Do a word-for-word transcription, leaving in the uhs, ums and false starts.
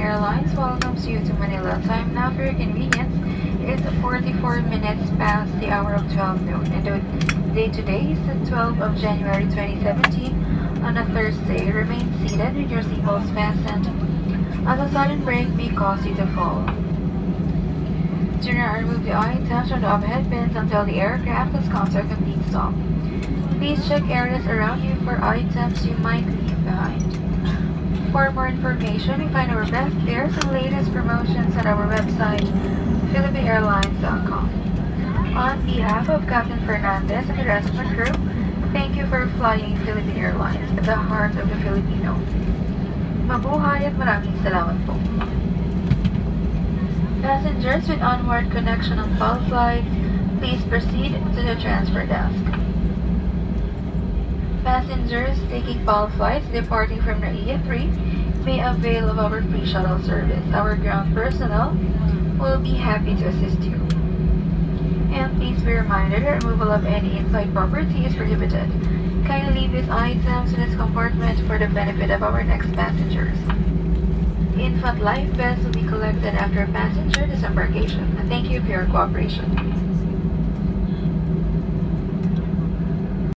Airlines welcomes you to Manila. Time now for your convenience is forty-four minutes past the hour of twelve noon, and the date today is the twelfth of January twenty seventeen on a Thursday. Remain seated with your seatbelts fastened, as a sudden brake may cause you to fall. Do not remove the items from the overhead bins until the aircraft has come to a complete stop. Please check areas around you for items you might leave behind. For more information, you can find our best fares and latest promotions at our website, philippine airlines dot com. On behalf of Captain Fernandez and the rest of the crew, thank you for flying Philippine Airlines at the heart of the Filipino. Mabuhay at maraming salamat po. Passengers with onward connection on P A L flights, please proceed to the transfer desk. Passengers taking P A L flights departing from NAIA three may avail of our free shuttle service. Our ground personnel will be happy to assist you. And please be reminded that removal of any inside property is prohibited. Kindly leave these items in this compartment for the benefit of our next passengers. Infant life vests will be collected after passenger disembarkation. Thank you for your cooperation.